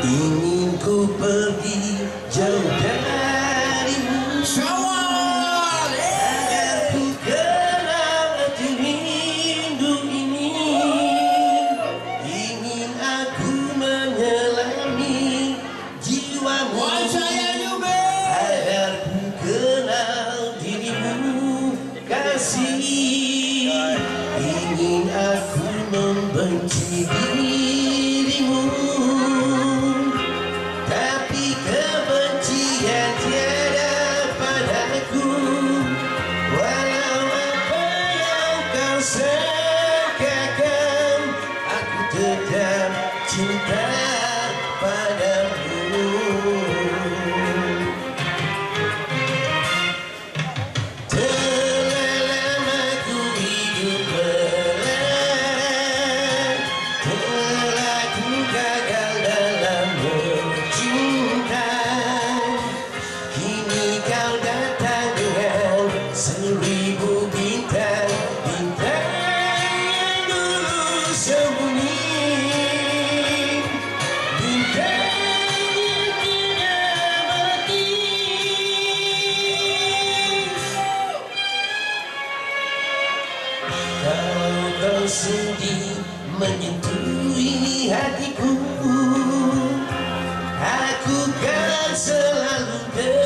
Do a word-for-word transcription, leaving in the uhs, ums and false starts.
Ingin ku pergi jauh darimu, sawal, agar ku kenal arti rindu ini. Ingin aku menyelami jiwamu, saya juga. agar ku kenal dirimu kasih. Ingin aku membenci dirimu, tapi kebencian tiada padaku. Walau apa yang kau sangkakan, aku tetap cinta padamu. Telah lama ku hidup pelan, telah ku gagal dalam bercinta. Kini kau datang dengan seribu bintang, bintang yang dulu sembunyi, bintang yang tidak mati. Kalau kau sedih menyentuh ini hatiku, aku kan selalu